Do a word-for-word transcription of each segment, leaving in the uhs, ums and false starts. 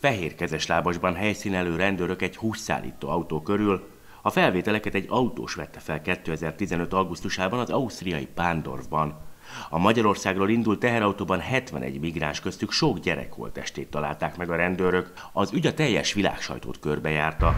fehér kezeslábasban helyszínelő rendőrök egy hússzállító autó körül. A felvételeket egy autós vette fel kétezer-tizenöt. augusztusában az ausztriai Pándorfban. A Magyarországról indult teherautóban hetvenegy migráns, köztük sok gyerek holttestét találták meg a rendőrök. Az ügy a teljes világsajtót körbejárta.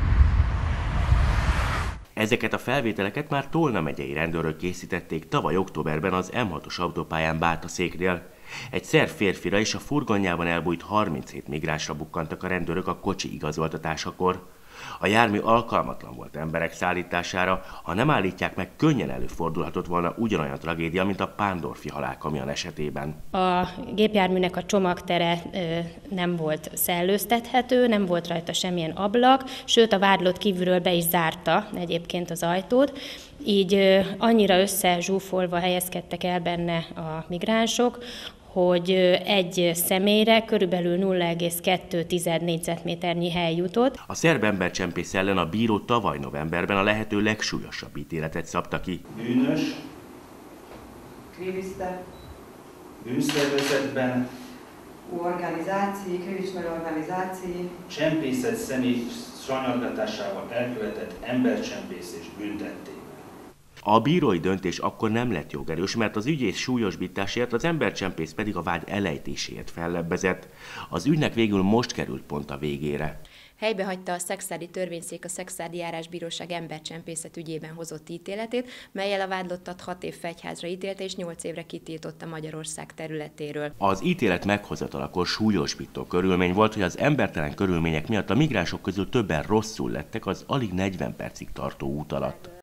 Ezeket a felvételeket már Tolna megyei rendőrök készítették tavaly októberben az M hatos autópályán Bátaszéknél. Egy szerb férfira és a furgonjában elbújt harminchét migránsra bukkantak a rendőrök a kocsi igazoltatásakor. A jármű alkalmatlan volt emberek szállítására, ha nem állítják meg, könnyen előfordulhatott volna ugyanolyan tragédia, mint a pándorfi halálkamion esetében. A gépjárműnek a csomagtere nem volt szellőztethető, nem volt rajta semmilyen ablak, sőt a vádlott kívülről be is zárta egyébként az ajtót, így annyira összezsúfolva helyezkedtek el benne a migránsok, hogy egy személyre körülbelül nulla egész kettő négyzetméternyi hely jutott. A szerb embercsempész ellen a bíró tavaly novemberben a lehető legsúlyosabb ítéletet szabta ki. Bűnös, kriviszte, bűnszervezetben, organizáció, krivicznej organizáció, csempészet személy sanyargatásával elkövetett embercsempészés büntettében. A bírói döntés akkor nem lett jogerős, mert az ügyész súlyosbításért, az embercsempész pedig a vád elejtéséért fellebbezett. Az ügynek végül most került pont a végére. Helybehagyta a szekszárdi törvényszék a szekszárdi járásbíróság embercsempészet ügyében hozott ítéletét, mellyel a vádlottat hat év fegyházra ítélte és nyolc évre kitiltotta Magyarország területéről. Az ítélet meghozatalakor súlyosbító körülmény volt, hogy az embertelen körülmények miatt a migránsok közül többen rosszul lettek az alig negyven percig tartó út alatt.